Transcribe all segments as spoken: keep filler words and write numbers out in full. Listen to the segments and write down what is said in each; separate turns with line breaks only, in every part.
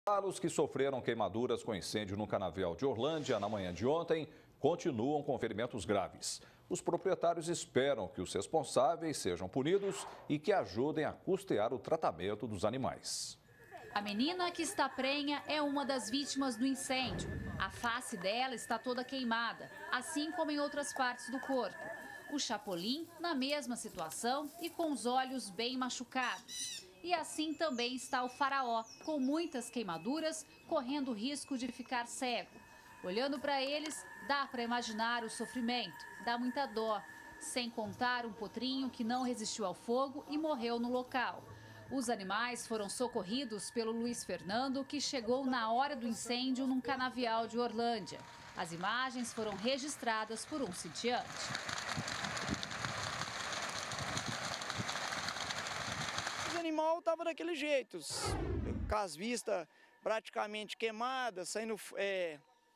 Os que sofreram queimaduras com incêndio no canavial de Orlândia na manhã de ontem continuam com ferimentos graves. Os proprietários esperam que os responsáveis sejam punidos e que ajudem a custear o tratamento dos animais.
A menina que está prenha é uma das vítimas do incêndio. A face dela está toda queimada, assim como em outras partes do corpo. O Chapolin, na mesma situação e com os olhos bem machucados. E assim também está o Faraó, com muitas queimaduras, correndo risco de ficar cego. Olhando para eles, dá para imaginar o sofrimento, dá muita dó. Sem contar um potrinho que não resistiu ao fogo e morreu no local. Os animais foram socorridos pelo Luiz Fernando, que chegou na hora do incêndio num canavial de Orlândia. As imagens foram registradas por um sitiante.
O animal estava daquele jeito, com as vistas praticamente queimadas, saindo é,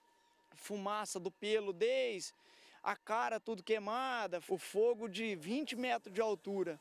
fumaça do pelo deles, a cara tudo queimada, o fogo de vinte metros de altura.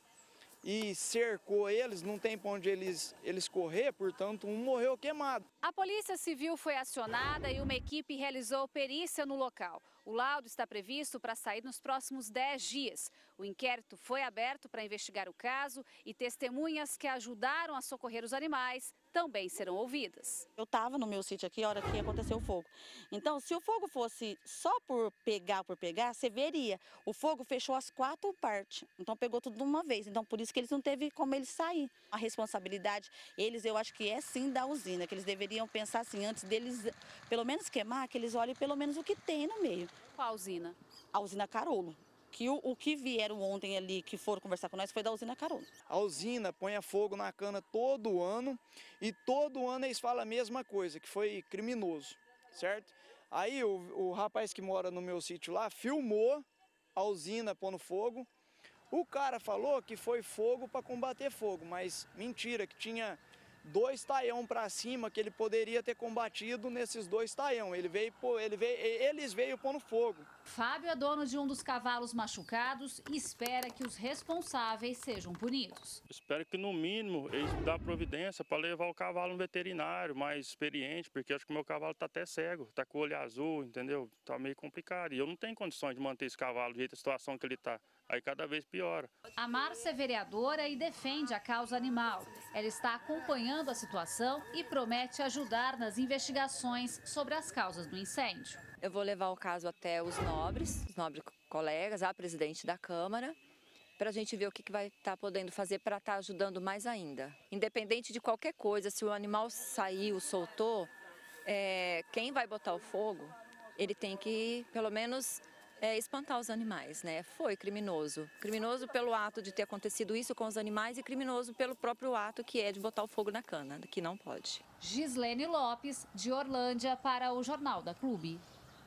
E cercou eles, não tem para onde eles, eles correr, portanto, um morreu queimado.
A Polícia Civil foi acionada e uma equipe realizou perícia no local. O laudo está previsto para sair nos próximos dez dias. O inquérito foi aberto para investigar o caso e testemunhas que ajudaram a socorrer os animais também serão ouvidas.
Eu estava no meu sítio aqui a hora que aconteceu o fogo. Então, se o fogo fosse só por pegar, por pegar, você veria. O fogo fechou as quatro partes, então pegou tudo de uma vez. Então, por isso que eles não teve como eles sair. A responsabilidade, eles, eu acho que é sim da usina, que eles deveriam pensar assim, antes deles, pelo menos queimar, que eles olhem pelo menos o que tem no meio.
Qual usina?
A usina Carolo. Que o, o que vieram ontem ali, que foram conversar com nós, foi da usina Carolo.
A usina põe fogo na cana todo ano e todo ano eles falam a mesma coisa, que foi criminoso, certo? Aí o, o rapaz que mora no meu sítio lá filmou a usina pondo fogo. O cara falou que foi fogo para combater fogo, mas mentira, que tinha dois taião para cima que ele poderia ter combatido nesses dois taião. Ele veio, ele veio, eles veio pondo fogo.
Fábio é dono de um dos cavalos machucados e espera que os responsáveis sejam punidos.
Espero que, no mínimo, eles dêem providência para levar o cavalo no veterinário mais experiente, porque acho que o meu cavalo está até cego, está com o olho azul, entendeu? Está meio complicado. E eu não tenho condições de manter esse cavalo do jeito da situação que ele está. Aí cada vez piora.
A Márcia é vereadora e defende a causa animal. Ela está acompanhando a situação e promete ajudar nas investigações sobre as causas do incêndio.
Eu vou levar o caso até os nobres, os nobres colegas, a presidente da Câmara, para a gente ver o que, que vai estar podendo fazer para estar ajudando mais ainda. Independente de qualquer coisa, se o animal saiu, soltou, é, quem vai botar o fogo, ele tem que, pelo menos, é, espantar os animais, né? Foi criminoso. Criminoso pelo ato de ter acontecido isso com os animais e criminoso pelo próprio ato que é de botar o fogo na cana, que não pode.
Gislene Lopes, de Orlândia, para o Jornal da Clube.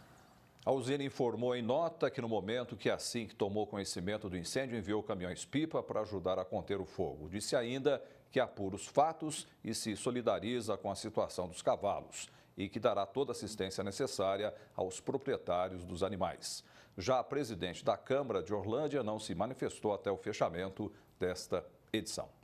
A usina informou em nota que no momento que assim que tomou conhecimento do incêndio, enviou caminhões-pipa para ajudar a conter o fogo. Disse ainda que apura os fatos e se solidariza com a situação dos cavalos e que dará toda a assistência necessária aos proprietários dos animais. Já a presidente da Câmara de Orlândia não se manifestou até o fechamento desta edição.